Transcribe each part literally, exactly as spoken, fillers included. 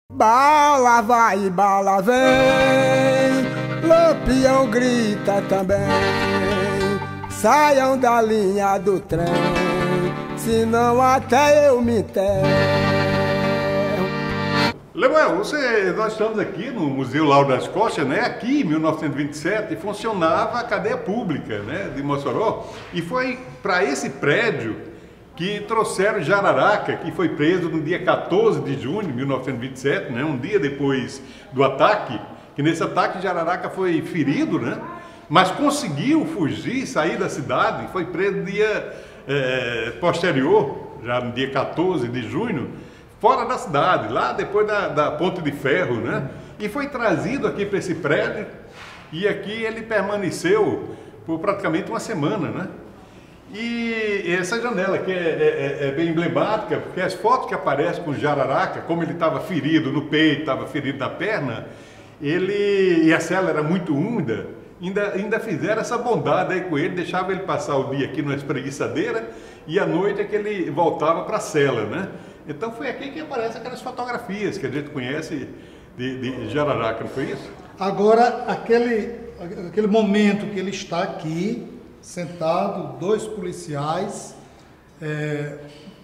Bala vai, bala vem, Lampião grita também. Saiam da linha do trem, senão até eu me enterro. Lemuel, você, nós estamos aqui no Museu Lauro da Escócia, né? Aqui em mil novecentos e vinte e sete funcionava a cadeia pública, né, de Mossoró, e foi para esse prédio que trouxeram Jararaca, que foi preso no dia quatorze de junho de mil novecentos e vinte e sete, né, um dia depois do ataque, que nesse ataque Jararaca foi ferido, né, mas conseguiu fugir, sair da cidade, foi preso no dia é, posterior, já no dia quatorze de junho, fora da cidade, lá depois da, da Ponte de Ferro, né, e foi trazido aqui para esse prédio, e aqui ele permaneceu por praticamente uma semana, né. E essa janela aqui é, é, é bem emblemática, porque as fotos que aparecem com o Jararaca, como ele estava ferido no peito, estava ferido na perna, ele, e a cela era muito úmida, ainda, ainda fizeram essa bondade aí com ele, deixava ele passar o dia aqui numa espreguiçadeira, e à noite é que ele voltava para a cela, né? Então foi aqui que aparecem aquelas fotografias que a gente conhece de, de Jararaca, não foi isso? Agora, aquele, aquele momento que ele está aqui, sentado, dois policiais é,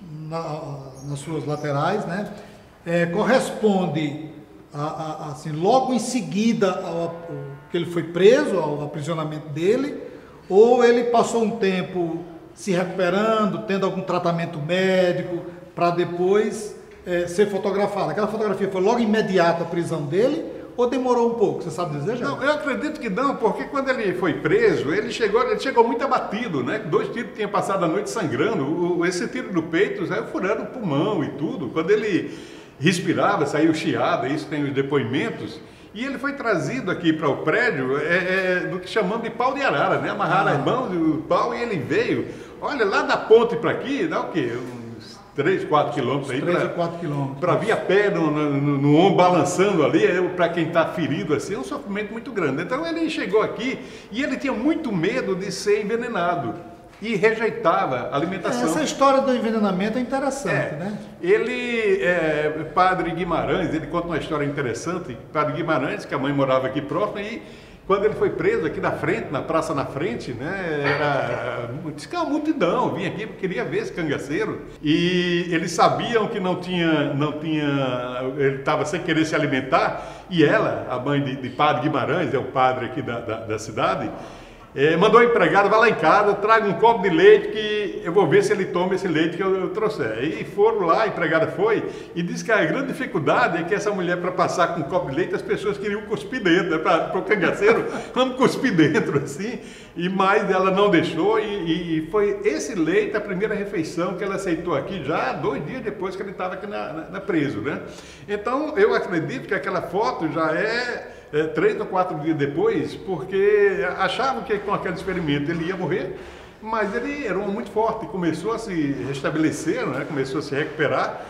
na, nas suas laterais, né? É, corresponde a, a, assim, logo em seguida ao, ao, que ele foi preso, ao aprisionamento dele, ou ele passou um tempo se recuperando, tendo algum tratamento médico, para depois é, ser fotografado. Aquela fotografia foi logo imediata à prisão dele, ou demorou um pouco? Você sabe dizer, já? Não, eu acredito que não, porque quando ele foi preso, ele chegou, ele chegou muito abatido, né? Dois tiros tinham passado a noite sangrando. O, esse tiro do peito saiu furando o pulmão e tudo. Quando ele respirava, saiu chiado, isso tem os depoimentos. E ele foi trazido aqui para o prédio é, é, do que chamamos de pau de arara, né? Amarraram ah. as mãos do pau e ele veio. Olha, lá da ponte para aqui, dá o quê? três, quatro quilômetros aí para vir a pé no, no, no ombro balançando ali, para quem está ferido assim, é um sofrimento muito grande. Então ele chegou aqui e ele tinha muito medo de ser envenenado e rejeitava a alimentação. Essa história do envenenamento é interessante, é, né? Ele, é, Padre Guimarães, ele conta uma história interessante. Padre Guimarães, que a mãe morava aqui próximo, e quando ele foi preso aqui na frente, na praça na frente, né, era uma multidão, vinha aqui porque queria ver esse cangaceiro. E eles sabiam que não tinha, não tinha, ele estava sem querer se alimentar, e ela, a mãe de, de Padre Guimarães, é o padre aqui da, da, da cidade, é, mandou a empregada, vai lá em casa, traga um copo de leite que eu vou ver se ele toma esse leite que eu, eu trouxer. E foram lá, a empregada foi, e disse que a grande dificuldade é que essa mulher, para passar com um copo de leite, as pessoas queriam cuspir dentro, né? Para o cangaceiro, vamos cuspir dentro, assim, e mais ela não deixou, e, e, e foi esse leite a primeira refeição que ela aceitou aqui, já dois dias depois que ele estava aqui na, na, na preso, né? Então, eu acredito que aquela foto já é... É, três ou quatro dias depois, porque achavam que com aquele experimento ele ia morrer, mas ele era um homem muito forte, começou a se restabelecer, né? Começou a se recuperar,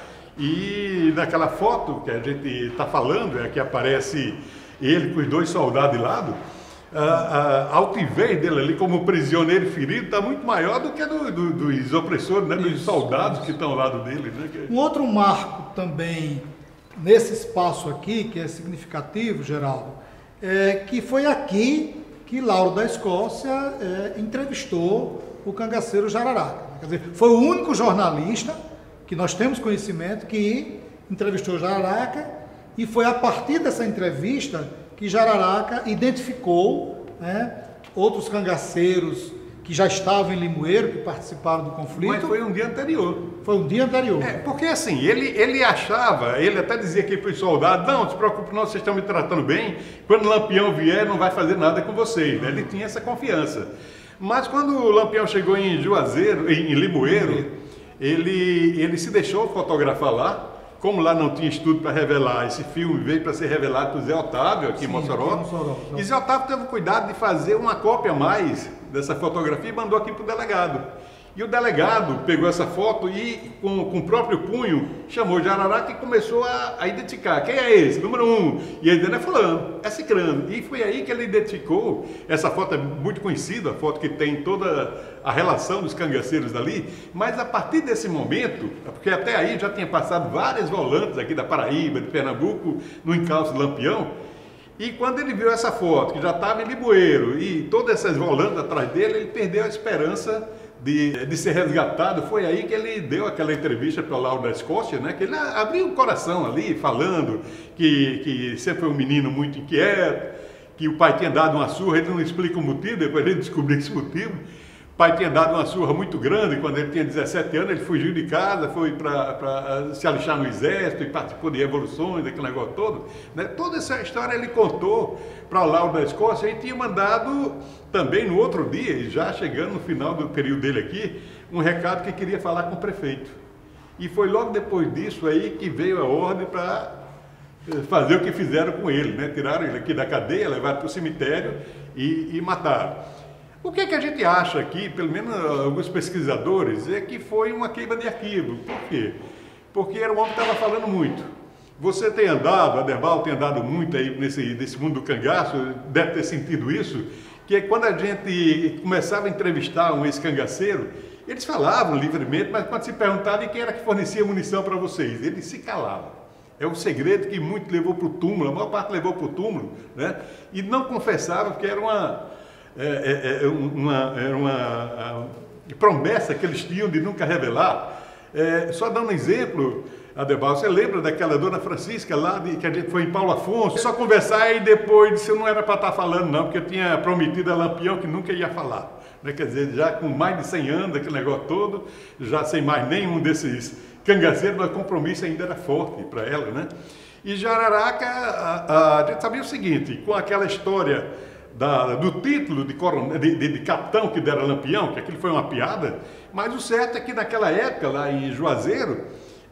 e naquela foto que a gente está falando, é que aparece ele com os dois soldados de lado, a, a altivez dele ali como prisioneiro ferido está muito maior do que a do, do, dos opressores, né? Dos soldados isso. Que estão ao lado dele. Né? Um outro marco também nesse espaço aqui, que é significativo, Geraldo, é que foi aqui que Lauro da Escócia é, entrevistou o cangaceiro Jararaca. Quer dizer, foi o único jornalista que nós temos conhecimento que entrevistou Jararaca, e foi a partir dessa entrevista que Jararaca identificou, né, outros cangaceiros que já estavam em Limoeiro, que participaram do conflito. Mas foi um dia anterior. Foi um dia anterior. É, porque assim, ele, ele achava, ele até dizia aqui para os soldados, não, não se preocupe não, vocês estão me tratando bem, quando o Lampião vier não vai fazer nada com vocês, né? Ele tinha essa confiança. Mas quando o Lampião chegou em Juazeiro, em, em Limoeiro, ele, ele se deixou fotografar lá. Como lá não tinha estudo para revelar, esse filme veio para ser revelado por Zé Otávio, aqui Sim, em Mossoró. Aqui em Mossoró. E Zé Otávio teve cuidado de fazer uma cópia a mais dessa fotografia e mandou aqui para o delegado. E o delegado pegou essa foto e, com, com o próprio punho, chamou Jararaca e começou a, a identificar. Quem é esse? Número um. E ele dizendo, é fulano, é cicrano. E foi aí que ele identificou, essa foto é muito conhecida, a foto que tem toda a relação dos cangaceiros dali, mas a partir desse momento, porque até aí já tinha passado várias volantes aqui da Paraíba, de Pernambuco, no encalço do Lampião, e quando ele viu essa foto, que já estava em Limoeiro, e todas essas volantes atrás dele, ele perdeu a esperança De, de ser resgatado. Foi aí que ele deu aquela entrevista para o Lauro da Escócia, né? Que ele abriu o coração ali, falando que, que sempre foi um menino muito inquieto, que o pai tinha dado uma surra, ele não explica o motivo, depois ele descobriu esse motivo. O pai tinha dado uma surra muito grande, quando ele tinha dezessete anos, ele fugiu de casa, foi para se alistar no exército e participou de revoluções, aquele negócio todo, né? Toda essa história ele contou para o Lauro da Escócia e tinha mandado também no outro dia, e já chegando no final do período dele aqui, um recado que queria falar com o prefeito. E foi logo depois disso aí que veio a ordem para fazer o que fizeram com ele, né? Tiraram ele aqui da cadeia, levaram para o cemitério e, e mataram. O que, é que a gente acha aqui, pelo menos alguns pesquisadores, é que foi uma queima de arquivo. Por quê? Porque era um homem que estava falando muito. Você tem andado, a Aderbal tem andado muito aí nesse, nesse mundo do cangaço, deve ter sentido isso, que é quando a gente começava a entrevistar um ex-cangaceiro, eles falavam livremente, mas quando se perguntava quem era que fornecia munição para vocês, eles se calavam. É um segredo que muito levou para o túmulo, a maior parte levou para o túmulo, né? E não confessavam, porque era uma... É, é, uma, era uma promessa que eles tinham de nunca revelar. É, só dando um exemplo, Aderbal, você lembra daquela dona Francisca lá, de, que a gente foi em Paulo Afonso, só conversar e depois disse, eu não era para estar falando não, porque eu tinha prometido a Lampião que nunca ia falar, né? Quer dizer, já com mais de cem anos, aquele negócio todo, já sem mais nenhum desses cangaceiros, mas o compromisso ainda era forte para ela, né? E Jararaca, a, a, a gente sabia o seguinte, com aquela história Da, do título de, coronel, de, de, de capitão que deram Lampião, que aquilo foi uma piada, mas o certo é que naquela época, lá em Juazeiro,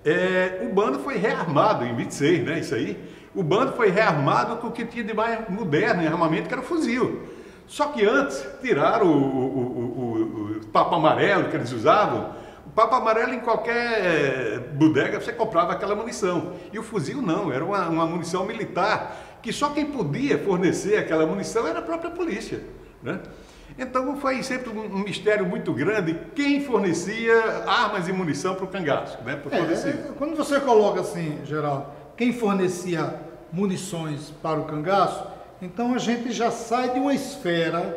é, o bando foi rearmado, em vinte e seis, né, isso aí, o bando foi rearmado com o que tinha de mais moderno em armamento, que era o fuzil. Só que antes, tiraram o, o, o, o, o papo amarelo que eles usavam. O papo amarelo, em qualquer bodega, você comprava aquela munição, e o fuzil não, era uma, uma munição militar, que só quem podia fornecer aquela munição era a própria polícia, né? Então foi sempre um, um mistério muito grande quem fornecia armas e munição para o cangaço, né? Por todo é, esse... Quando você coloca assim, Geraldo, quem fornecia munições para o cangaço, então a gente já sai de uma esfera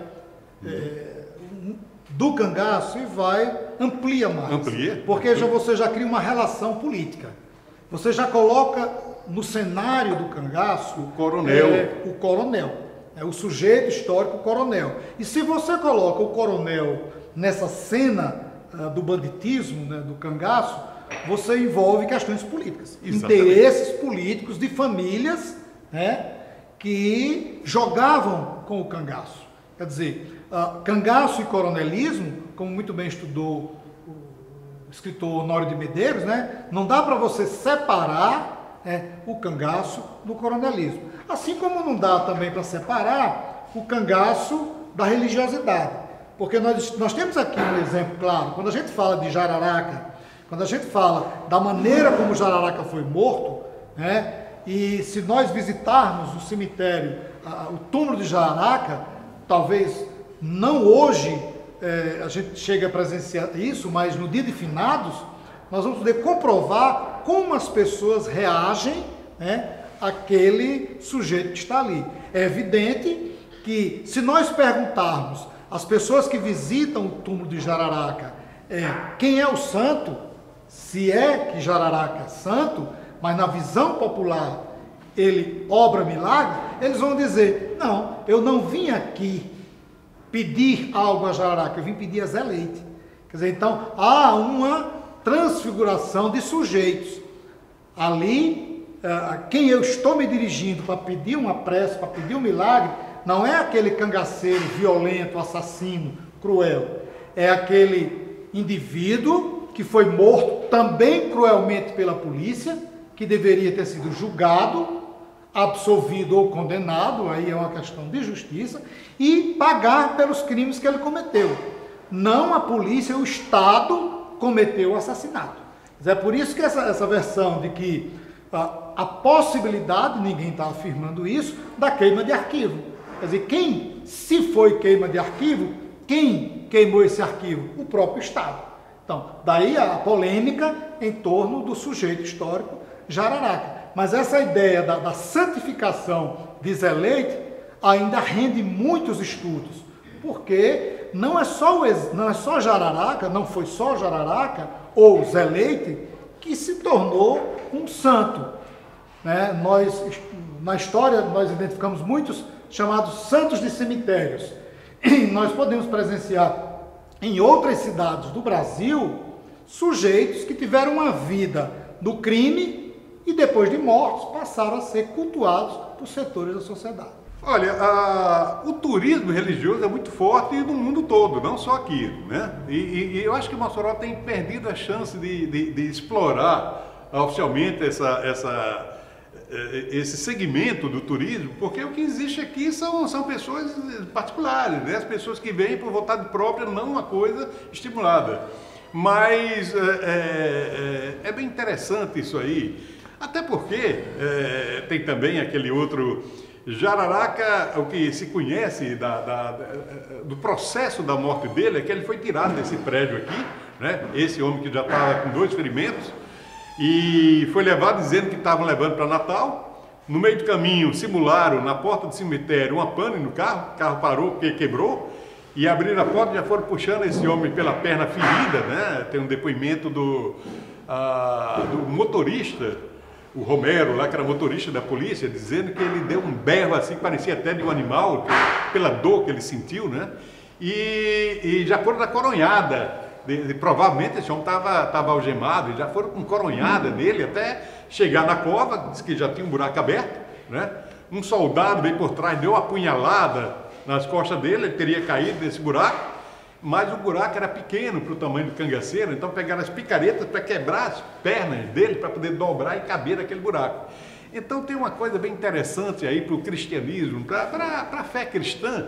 é, do cangaço e vai, amplia mais. Amplia. Porque já, você já cria uma relação política. Você já coloca no cenário do cangaço o coronel, é, o coronel, é o sujeito histórico, o coronel. E se você coloca o coronel nessa cena uh, do banditismo, né, do cangaço, você envolve questões políticas, exatamente, interesses políticos de famílias, né, que jogavam com o cangaço. Quer dizer, uh, cangaço e coronelismo, como muito bem estudou o escritor Honório de Medeiros, né, não dá para você separar É, o cangaço do coronelismo. Assim como não dá também para separar o cangaço da religiosidade. Porque nós, nós temos aqui um exemplo claro, quando a gente fala de Jararaca, quando a gente fala da maneira como Jararaca foi morto, né, e se nós visitarmos o cemitério, a, o túmulo de Jararaca, talvez não hoje é, a gente chegue a presenciar isso, mas no dia de finados, nós vamos poder comprovar como as pessoas reagem, né, àquele sujeito que está ali. É evidente que, se nós perguntarmos às pessoas que visitam o túmulo de Jararaca é, quem é o santo, se é que Jararaca é santo, mas na visão popular ele obra milagre, eles vão dizer, não, eu não vim aqui pedir algo a Jararaca, eu vim pedir a Zé Leite. Quer dizer, então, há uma transfiguração de sujeitos. Ali, a quem eu estou me dirigindo para pedir uma prece, para pedir um milagre, não é aquele cangaceiro violento, assassino, cruel. É aquele indivíduo que foi morto também cruelmente pela polícia, que deveria ter sido julgado, absolvido ou condenado, aí é uma questão de justiça, e pagar pelos crimes que ele cometeu. não a polícia, o Estado cometeu o assassinato. É por isso que essa, essa versão de que a, a possibilidade, ninguém está afirmando isso, da queima de arquivo. Quer dizer, quem, se foi queima de arquivo, quem queimou esse arquivo? O próprio Estado. Então, daí a polêmica em torno do sujeito histórico Jararaca. Mas essa ideia da, da santificação de Zé Leite ainda rende muitos estudos, porque não é só, o, não é só Jararaca, não foi só Jararaca ou Zé Leite que se tornou um santo. Né? Nós, na história, nós identificamos muitos chamados santos de cemitérios. E nós podemos presenciar em outras cidades do Brasil sujeitos que tiveram uma vida no crime e depois de mortos passaram a ser cultuados por setores da sociedade. Olha, a, o turismo religioso é muito forte no mundo todo, não só aqui, né? E, e, e eu acho que Mossoró tem perdido a chance de, de, de explorar oficialmente essa, essa, esse segmento do turismo, porque o que existe aqui são, são pessoas particulares, né? As pessoas que vêm por vontade própria, não uma coisa estimulada. Mas é, é, é bem interessante isso aí, até porque é, tem também aquele outro Jararaca, o que se conhece da, da, do processo da morte dele é que ele foi tirado desse prédio aqui, né? Esse homem que já estava com dois ferimentos, e foi levado dizendo que estavam levando para Natal. No meio do caminho simularam na porta do cemitério uma pane no carro, o carro parou porque quebrou, e abriram a porta e já foram puxando esse homem pela perna ferida, né? Tem um depoimento do, ah, do motorista, o Romero, lá que era motorista da polícia, dizendo que ele deu um berro assim, que parecia até de um animal, pela dor que ele sentiu, né? E, e já foram na coronhada, de, de, provavelmente esse homem estava tava algemado, e já foram com coronhada nele até chegar na cova, disse que já tinha um buraco aberto, né? Um soldado veio por trás, deu uma apunhalada nas costas dele, ele teria caído nesse buraco, mas o buraco era pequeno para o tamanho do cangaceiro, então pegaram as picaretas para quebrar as pernas dele, para poder dobrar e caber naquele buraco. Então tem uma coisa bem interessante aí para o cristianismo, para a fé cristã,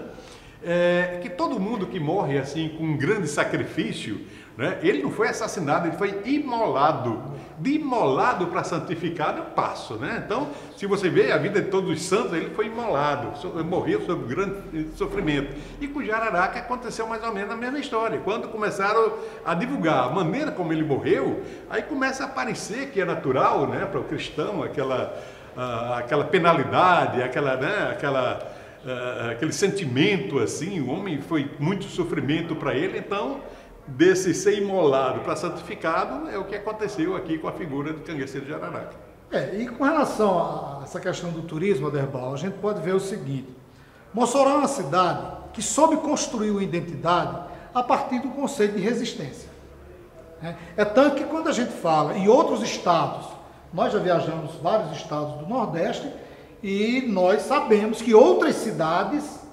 é, que todo mundo que morre assim com um grande sacrifício, né, ele não foi assassinado, ele foi imolado. De imolado para santificado é um passo, né? Então, se você vê a vida de todos os santos, ele foi imolado, morreu sob grande sofrimento. E com Jararaca aconteceu mais ou menos a mesma história. Quando começaram a divulgar a maneira como ele morreu, aí começa a aparecer que é natural, né, para o cristão, aquela, uh, aquela penalidade, aquela, né, aquela, uh, aquele sentimento assim. O homem foi muito sofrimento para ele, então desse ser imolado para santificado é o que aconteceu aqui com a figura do cangaceiro de Jararaca. É, e com relação a essa questão do turismo, Aderbal, a gente pode ver o seguinte: Mossoró é uma cidade que soube construir uma identidade a partir do conceito de resistência. É, é tanto que quando a gente fala em outros estados, nós já viajamos vários estados do Nordeste e nós sabemos que outras cidades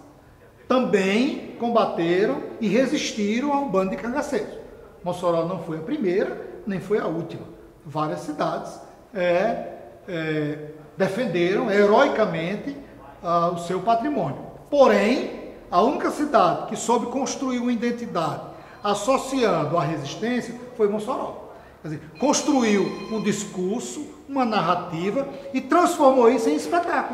também combateram e resistiram ao bando de cangaceiros. Mossoró não foi a primeira, nem foi a última. Várias cidades é, é, defenderam heroicamente ah, o seu patrimônio. Porém, a única cidade que soube construir uma identidade associando a resistência foi Mossoró. Quer dizer, construiu um discurso, uma narrativa e transformou isso em espetáculo.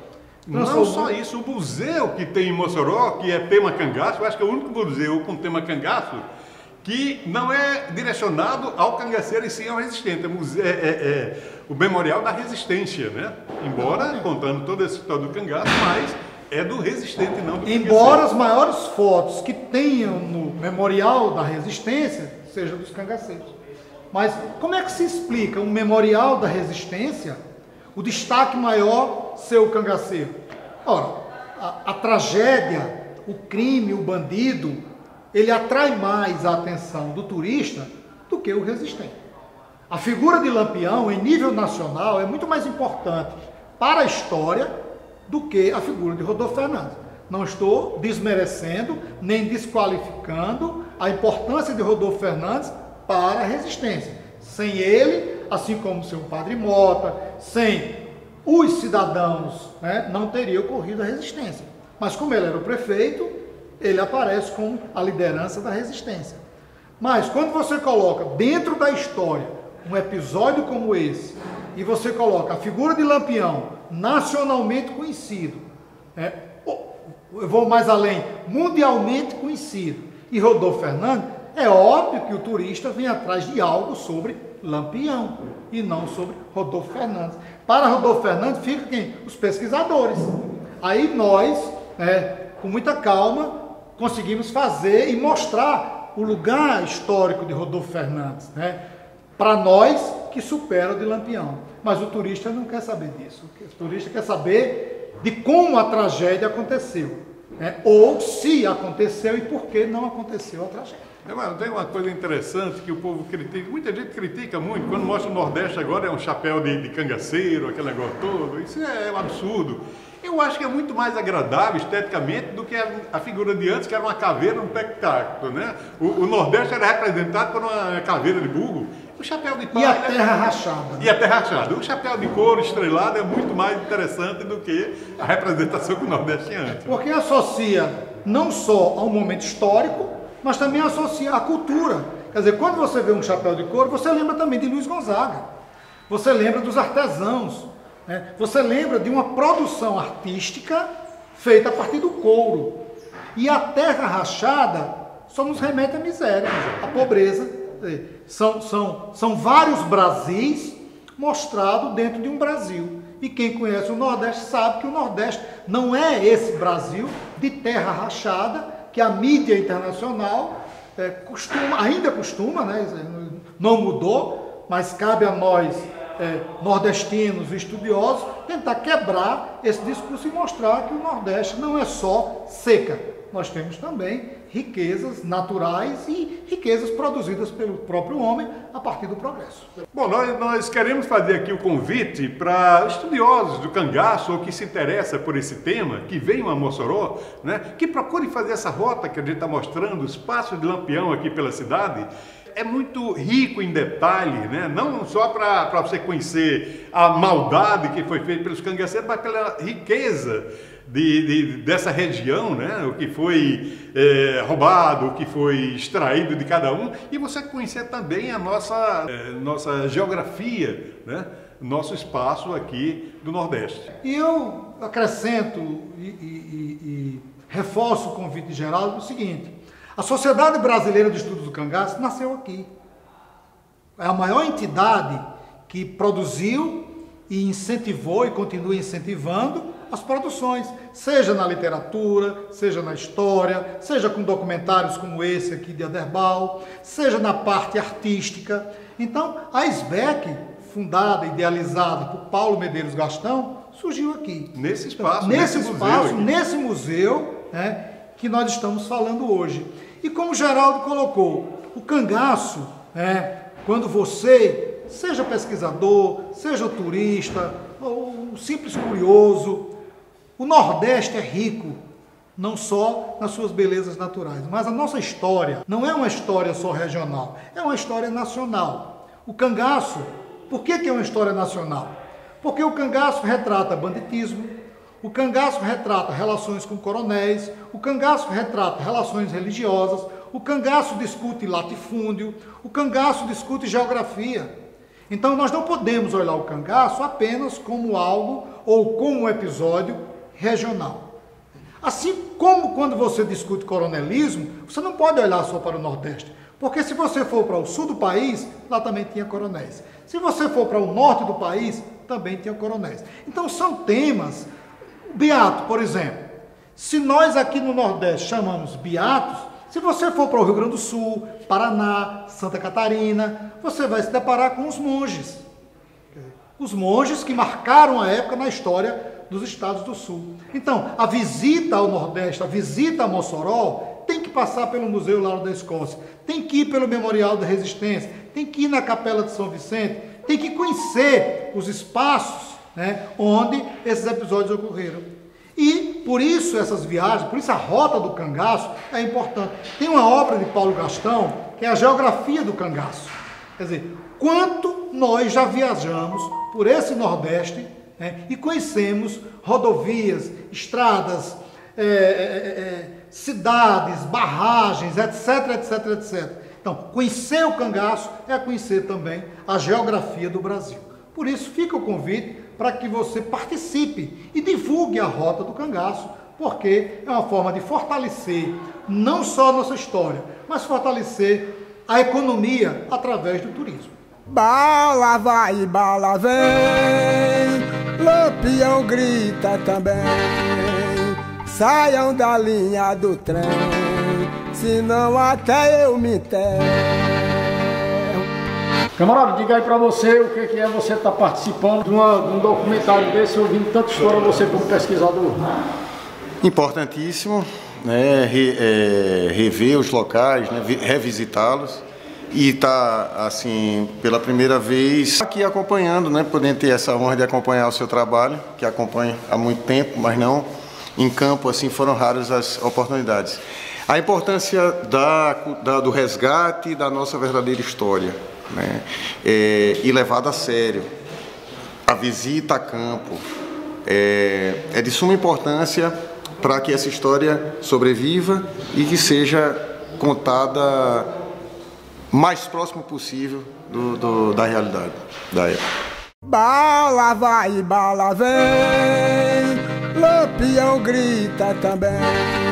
Não só isso, o museu que tem em Mossoró, que é tema cangaço, eu acho que é o único museu com tema cangaço que não é direcionado ao cangaceiro e sim ao resistente. É, museu, é, é, é o Memorial da Resistência, né? Embora contando toda essa história do cangaço, mas é do resistente, não do cangaceiro. Embora as maiores fotos que tenham no Memorial da Resistência sejam dos cangaceiros. Mas como é que se explica um Memorial da Resistência, o destaque maior ser o cangaceiro? Ora, a, a tragédia, o crime, o bandido, ele atrai mais a atenção do turista do que o resistente. A figura de Lampião, em nível nacional, é muito mais importante para a história do que a figura de Rodolfo Fernandes. Não estou desmerecendo nem desqualificando a importância de Rodolfo Fernandes para a resistência. Sem ele, assim como seu Padre Mota, sem os cidadãos, né, não teria ocorrido a resistência. Mas como ele era o prefeito, ele aparece como a liderança da resistência. Mas quando você coloca dentro da história um episódio como esse, e você coloca a figura de Lampião, nacionalmente conhecido, é, eu vou mais além, mundialmente conhecido, e Rodolfo Fernandes, é óbvio que o turista vem atrás de algo sobre Lampião, e não sobre Rodolfo Fernandes. Para Rodolfo Fernandes fica quem? Os pesquisadores. Aí nós, é, com muita calma, conseguimos fazer e mostrar o lugar histórico de Rodolfo Fernandes, né? Para nós que supera o de Lampião. Mas o turista não quer saber disso. O turista quer saber de como a tragédia aconteceu, né? Ou se aconteceu e por que não aconteceu a tragédia. Tem uma coisa interessante que o povo critica, muita gente critica muito, quando mostra o Nordeste agora é um chapéu de, de cangaceiro, aquele negócio todo, isso é um absurdo. Eu acho que é muito mais agradável esteticamente do que a, a figura de antes, que era uma caveira, um pectáculo, né? O, o Nordeste era representado por uma caveira de burro, o chapéu de palha... E a terra rachada. E a terra rachada. O chapéu de couro estrelado é muito mais interessante do que a representação que o Nordeste tinha antes. Porque associa não só ao momento histórico, mas também associa à cultura. Quer dizer, quando você vê um chapéu de couro, você lembra também de Luiz Gonzaga. Você lembra dos artesãos. Né? Você lembra de uma produção artística feita a partir do couro. E a terra rachada só nos remete à miséria, à pobreza. Quer dizer, são, são, são vários Brasis mostrados dentro de um Brasil. E quem conhece o Nordeste sabe que o Nordeste não é esse Brasil de terra rachada, que a mídia internacional é, costuma, ainda costuma, né, não mudou, mas cabe a nós, é, nordestinos e estudiosos, tentar quebrar esse discurso e mostrar que o Nordeste não é só seca. Nós temos também riquezas naturais e riquezas produzidas pelo próprio homem a partir do progresso. Bom, nós, nós queremos fazer aqui o convite para estudiosos do cangaço ou que se interessa por esse tema, que venham a Mossoró, né, que procurem fazer essa rota que a gente está mostrando, os passos de Lampião aqui pela cidade. É muito rico em detalhe, né? Não só para você conhecer a maldade que foi feita pelos cangaceiros, mas pela riqueza de, de, dessa região, né? O que foi é, roubado, o que foi extraído de cada um, e você conhecer também a nossa, é, nossa geografia, né? Nosso espaço aqui do Nordeste. E eu acrescento e, e, e, e reforço o convite de Geraldo no seguinte: a Sociedade Brasileira de Estudos do Cangaço nasceu aqui. É a maior entidade que produziu e incentivou e continua incentivando as produções, seja na literatura, seja na história, seja com documentários como esse aqui de Aderbal, seja na parte artística. Então, a SBEC, fundada, idealizada por Paulo Medeiros Gastão, surgiu aqui. Nesse espaço, então, nesse, nesse espaço, museu nesse museu, né, que nós estamos falando hoje. E como o Geraldo colocou, o cangaço, né, quando você, seja pesquisador, seja turista, ou um simples curioso, o Nordeste é rico, não só nas suas belezas naturais, mas a nossa história não é uma história só regional, é uma história nacional. O cangaço, por que que é uma história nacional? Porque o cangaço retrata banditismo, o cangaço retrata relações com coronéis, o cangaço retrata relações religiosas, o cangaço discute latifúndio, o cangaço discute geografia. Então nós não podemos olhar o cangaço apenas como algo ou como um episódio regional. Assim como quando você discute coronelismo, você não pode olhar só para o Nordeste, porque se você for para o sul do país, lá também tinha coronéis. Se você for para o norte do país, também tinha coronéis. Então são temas. Beato, por exemplo, se nós aqui no Nordeste chamamos beatos, se você for para o Rio Grande do Sul, Paraná, Santa Catarina, você vai se deparar com os monges. Os monges que marcaram a época na história dos estados do Sul. Então, a visita ao Nordeste, a visita a Mossoró, tem que passar pelo Museu Lauro da Escócia, tem que ir pelo Memorial da Resistência, tem que ir na Capela de São Vicente, tem que conhecer os espaços, né, onde esses episódios ocorreram. E por isso essas viagens, por isso a rota do cangaço é importante. Tem uma obra de Paulo Gastão, que é a Geografia do Cangaço. Quer dizer, quanto nós já viajamos por esse Nordeste, né, e conhecemos rodovias, estradas, é, é, cidades, barragens, etc, etc, etcétera. Então, conhecer o cangaço é conhecer também a geografia do Brasil. Por isso, fica o convite para que você participe e divulgue a Rota do Cangaço, porque é uma forma de fortalecer não só a nossa história, mas fortalecer a economia através do turismo. Bala vai, bala vem, Lampião grita também, saiam da linha do trem, senão até eu me enterro. Camarada, diga aí pra você o que é você estar tá participando de, uma, de um documentário desse, ouvindo tanta história, você como pesquisador. Importantíssimo, né, re, é, rever os locais, né, revisitá-los e estar, assim, pela primeira vez aqui acompanhando, né, podendo ter essa honra de acompanhar o seu trabalho, que acompanho há muito tempo, mas não em campo, assim, foram raras as oportunidades. A importância da, da, do resgate da nossa verdadeira história, né, é, e levada a sério. A visita a campo é, é de suma importância para que essa história sobreviva e que seja contada mais próximo possível do, do, da realidade da época. Bala vai, bala vem, Lampião grita também,